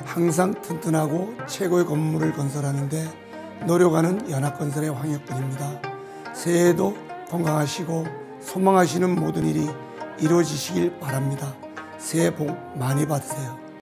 항상 튼튼하고 최고의 건물을 건설하는 데 노력하는 연합건설의 황혁근입니다. 새해에도 건강하시고 소망하시는 모든 일이 이루어지시길 바랍니다. 새해 복 많이 받으세요.